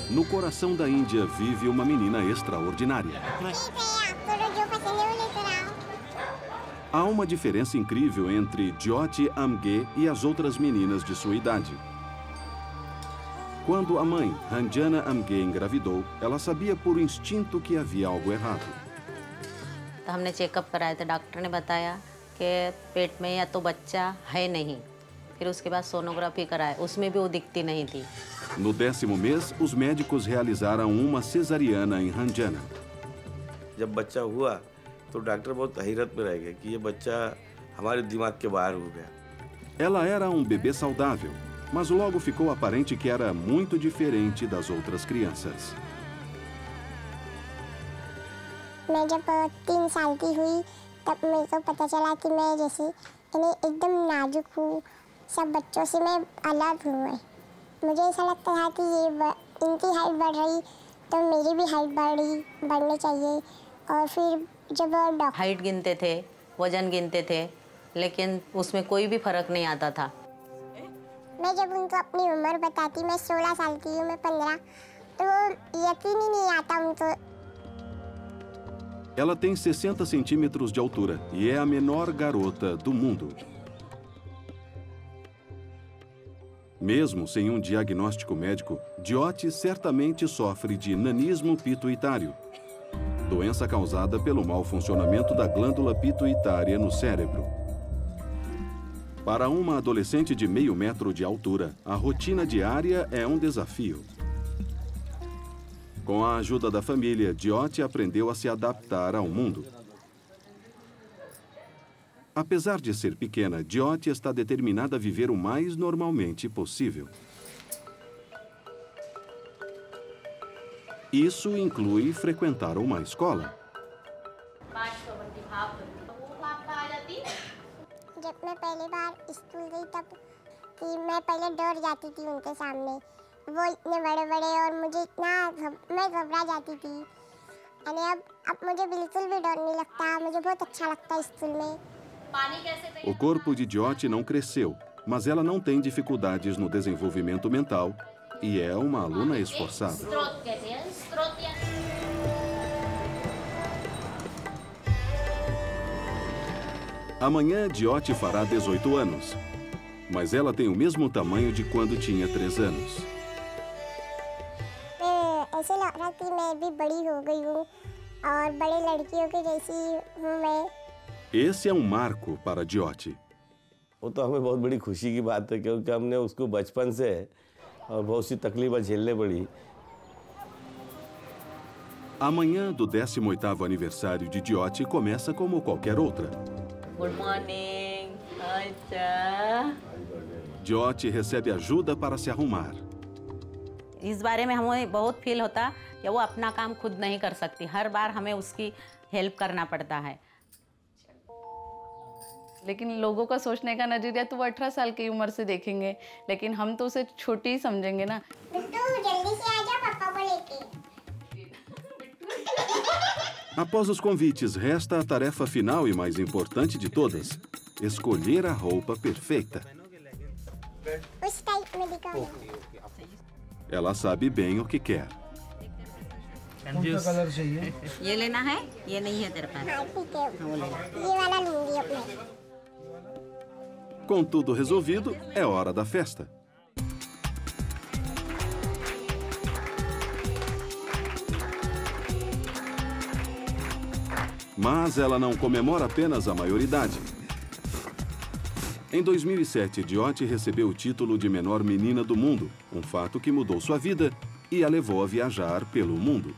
No coração da Índia vive uma menina extraordinária. Há uma diferença incrível entre Jyoti Amge e as outras meninas de sua idade. Quando a mãe, Ranjana Amge, engravidou, ela sabia por instinto que havia algo errado. हमने checkup कराया था, डॉक्टर ने बताया कि पेट में या तो बच्चा है नहीं। फिर उसके बाद सोनोग्राफी कराया, उसमें भी वो दिखती नहीं थी। No 10º mês, os médicos realizaram uma cesariana em Ranjana. जब बच्चा हुआ तो डॉक्टर बहुत हैरत में रह गए कि ये बच्चा हमारे दिमाग के बाहर हो गया। Ela era um bebê saudável, mas logo ficou aparente que era muito diferente das outras crianças. मैं जब 3 साल की हुई तब मेरे को पता चला कि मैं जैसे एकदम नाजुक हूँ, सब बच्चों से मैं अलग हूँ। मुझे ऐसा लगता था कि इनकी हाइट बढ़ रही तो मेरी भी हाइट बढ़नी चाहिए। और फिर जब हाइट गिनते थे, वजन गिनते थे, लेकिन उसमें कोई भी फर्क नहीं आता था। मैं जब उनको अपनी उम्र बताती, मैं 16 साल की हूँ, मैं 15, तो यकीन ही नहीं आता उनको। Ela tem 60 centímetros de altura e é a menor garota do mundo. Mesmo sem um diagnóstico médico, Jyoti certamente sofre de nanismo pituitário, doença causada pelo mau funcionamento da glândula pituitária no cérebro. Para uma adolescente de meio metro de altura, a rotina diária é um desafio. Com a ajuda da família, Jyoti aprendeu a se adaptar ao mundo. Apesar de ser pequena, Jyoti está determinada a viver o mais normalmente possível. Isso inclui frequentar uma escola. जब मैं पहली बार स्कूल गई तब कि मैं पहले डर जाती थी उनके सामने, वो इतने बड़े-बड़े और मुझे मैं घबरा जाती थी। अब मुझे बिल्कुल भी डर नहीं लगता, मुझे बहुत अच्छा लगता है स्कूल में। O corpo de Jyoti não cresceu, mas ela não tem dificuldades no desenvolvimento mental e é uma aluna esforçada. Amanhã, Jyoti fará 18 anos, mas ela tem o mesmo tamanho de quando tinha 3 anos. ऐसे लग रहा कि मैं भी बड़ी हो गई हूँ और बड़ी लड़कियों की जैसी हूँ मैं। Esse é um marco para Jyoti. वो तो हमें बहुत बड़ी खुशी की बात है क्योंकि हमने उसको बचपन से और बहुत सी तकलीफें झेलने पड़ी। Amanhã do 18º aniversário de Jyoti começa como qualquer outra. Good morning. अच्छा। Jyoti recebe ajuda para se arrumar. इस बारे में हमें बहुत फील होता कि वो अपना काम खुद नहीं कर सकती, हर बार हमें उसकी हेल्प करना पड़ता है। लेकिन लोगों का सोचने का नजरिया तो वो 18 साल की उम्र से देखेंगे, लेकिन हम तो उसे छोटी ही समझेंगे ना। जल्दी से आ जा पापा को लेके। Após os convites, resta a tarefa final e mais importante de todas: escolher a roupa perfeita. उस टाइप में दिखाओ। Ela sabe bem o que quer. कौन सा कलर चाहिए? ये लेना है? ये नहीं है तेरे पास? हाँ ठीक है, ये वाला लूंगी अपने। Com tudo resolvido, é hora da festa. Mas ela não comemora apenas a maioridade. Em 2007, Jyoti recebeu o título de menor menina do mundo, um fato que mudou sua vida e a levou a viajar pelo mundo.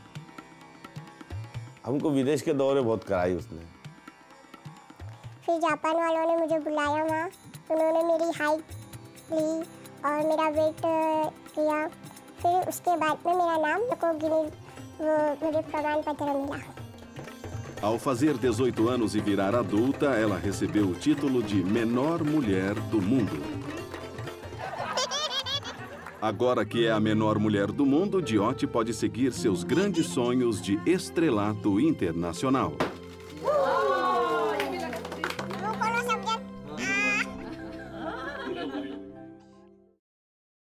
हमको विदेश के दौरे बहुत कराई उसने। फिर जापान वालों ने मुझे बुलाया वहाँ, उन्होंने मेरी हाइट ली और मेरा वेट किया। फिर उसके बाद में मेरा नाम मुझे प्रमाण पत्र मिला। Ao fazer 18 anos e virar adulta, ela recebeu o título de menor mulher do mundo. Agora que é a menor mulher do mundo, Jyoti pode seguir seus grandes sonhos de estrelato internacional.